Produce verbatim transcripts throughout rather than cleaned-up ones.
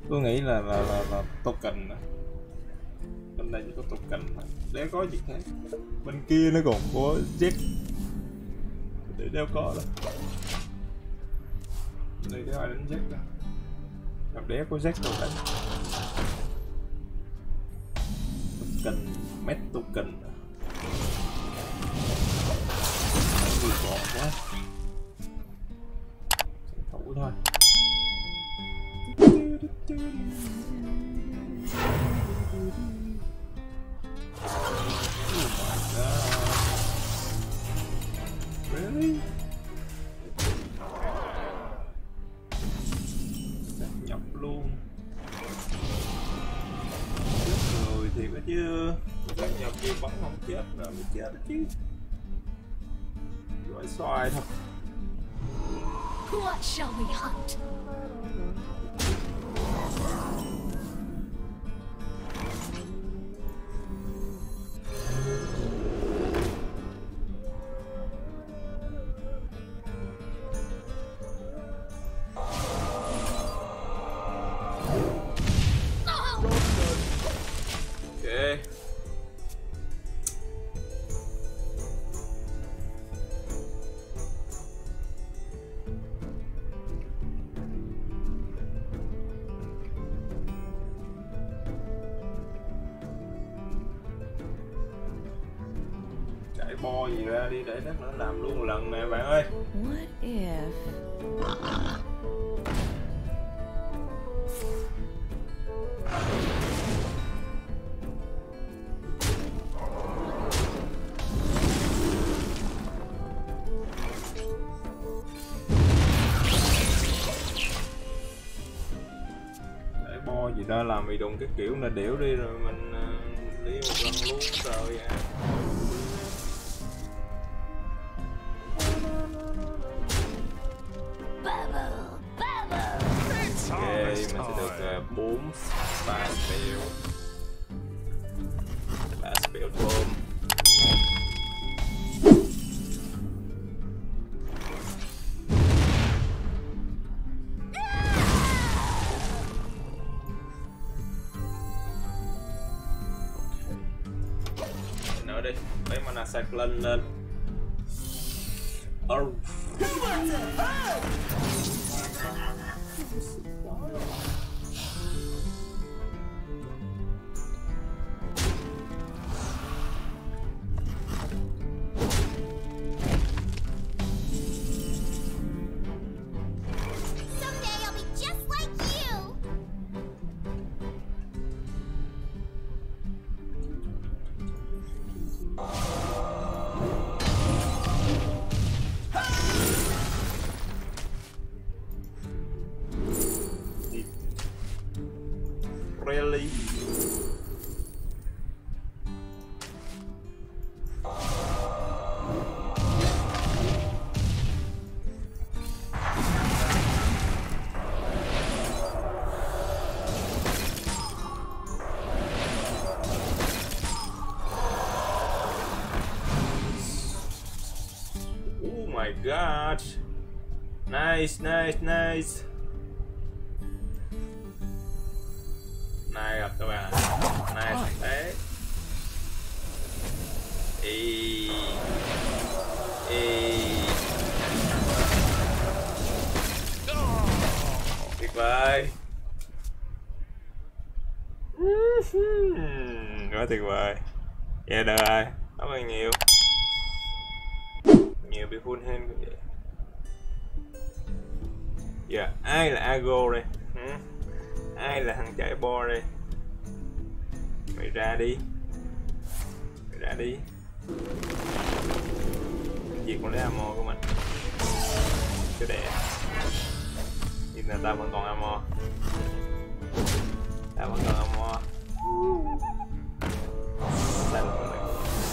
Tôi nghĩ là là là, là token nè. Bên đây chỉ có token thôi. Đéo có gì khác. Bên kia nó còn có Jet. Để đéo có đâu. Đây đéo ai đánh Jet đâu. Gặp đéo có Jet đâu đánh. Token, met token. Người còn quá. Thủ thôi. Oh my god. Really? Sắp nhập luôn. Chết người thiệt đó chứ. Sắp nhập gì bắn không chết rồi mới chết đó chứ. Giỏi xoài thật. What shall we hunt? Okay. Chạy bo gì ra đi để nó làm luôn một lần nè bạn ơi. What if? Chạy bo gì đó làm mì đùng cái kiểu là điểu đi rồi mình uh, đi một lần luôn rồi à. Ok, mình sẽ được uh, bốn ba spell ba spell thơm. Nữa đi, lấy mana cyclone lên. Oh. Really? Oh my god. Nice, nice, nice. Này gặp các bạn. Này thế. Ý. Ý. Tuyệt vời. Quá tuyệt vời. Dạ yeah, được rồi. Cảm ơn nhiều. Nhiều bị full hand cũng vậy. Giờ yeah, ai là Ago đây? Hmm? Ai là thằng chạy bo đây? Mày ra đi. Mày ra đi. Việc còn lấy ammo của mình. Cái đẹp. Nhưng là tao vẫn còn ammo. Tao vẫn còn ammo. Xanh của mình.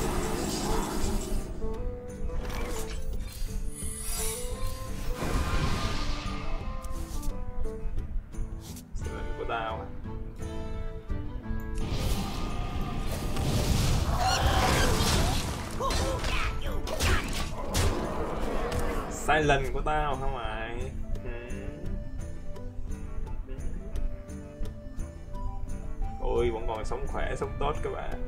Sự lệnh của tao. Silent của tao hả mày? rồi, vẫn còn sống khỏe, sống tốt các bạn.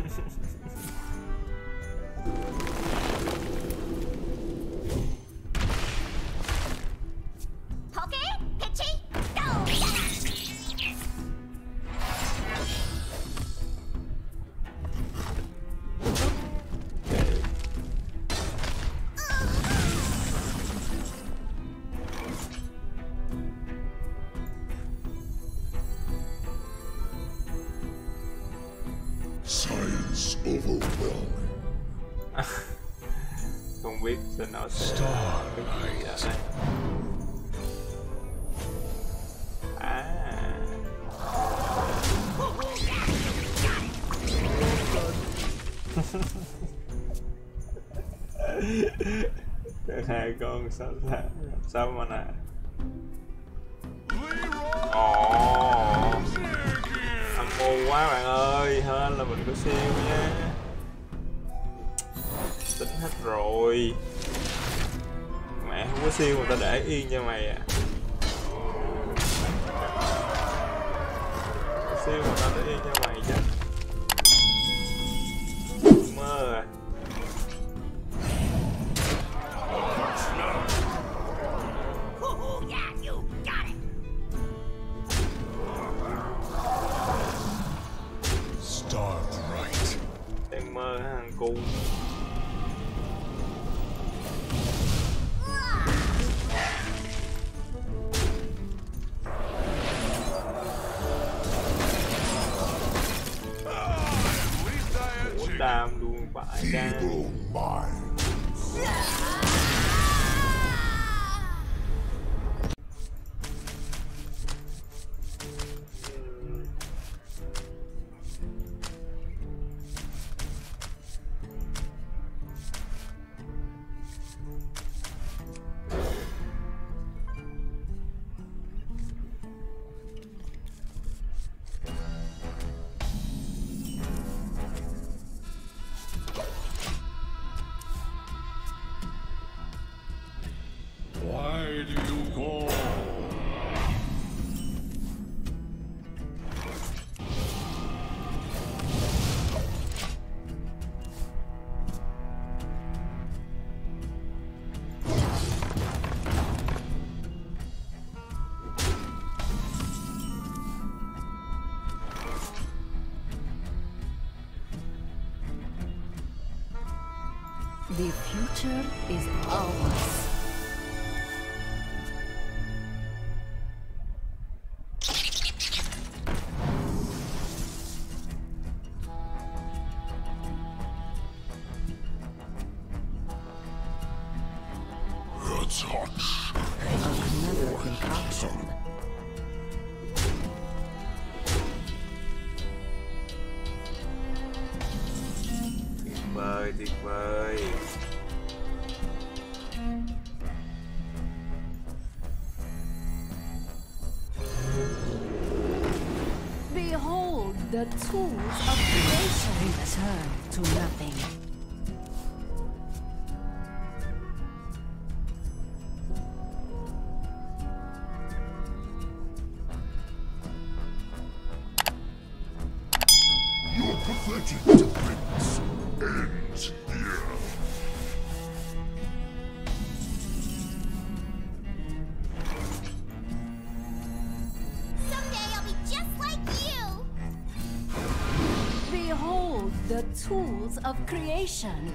Không biết sao nó sẽ cái gì ở đây. À, hai con sao sao sao mà nè. Ồ, âm mưu quá bạn ơi, hên là mình có siêu nha. Tính hết rồi. Mẹ không có siêu mà tao để yên cho mày à. Siêu mà tao để yên cho mày chứ. Mơ à. Em mơ thằng cu. Đam luôn bại đam. The future is ours. Another concoction. Tuyệt vời, tuyệt vời. Behold the tools of creation return to nothing. Your pathetic defense ends here. Someday I'll be just like you. Behold the tools of creation.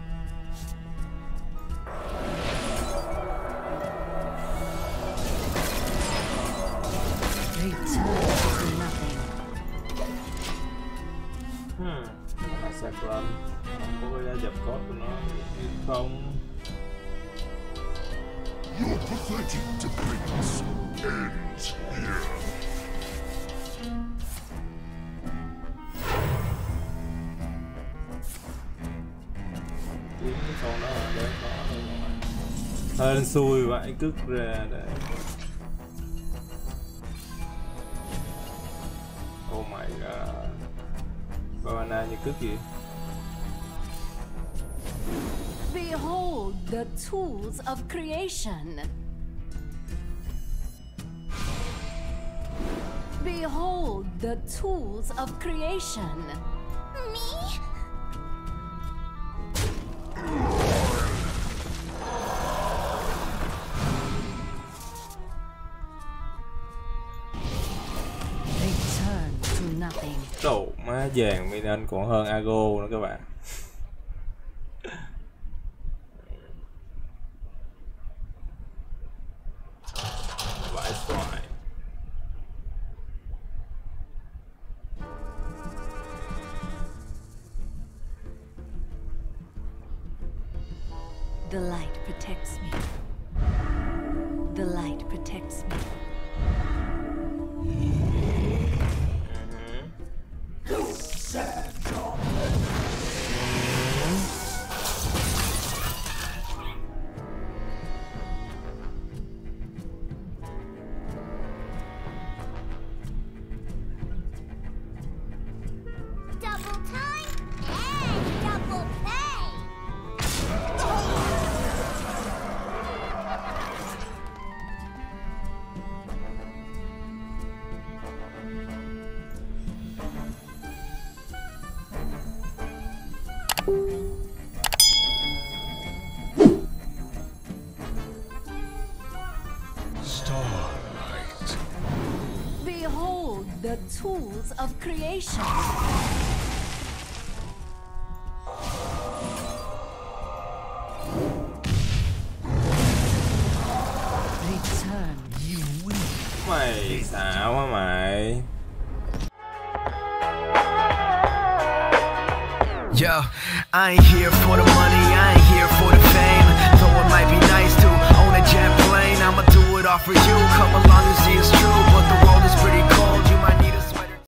Return to nothing. Hmm, nó sạc lên. Không có cái giá dập code của nó không. Your pathetic defense ends here. Kiếm cái con đó là để có rồi. Hên xui vậy cứt ra để. Oh my god. Banana như cứt gì? Behold the tools of creation. Behold Behold the tools of creation. Me? Return to nothing. Đồ má vàng Minion còn hơn Ago nữa các bạn. Vãi xoài. The light protects me. The light protects me. Double time and double pay. Starlight. Behold the tools of creation. Return. Mày xạo quá mày. Yo, I ain't here for the money, I ain't here for the fame. Though it might be nice to own a jet plane, I'ma do it all for you. Come along and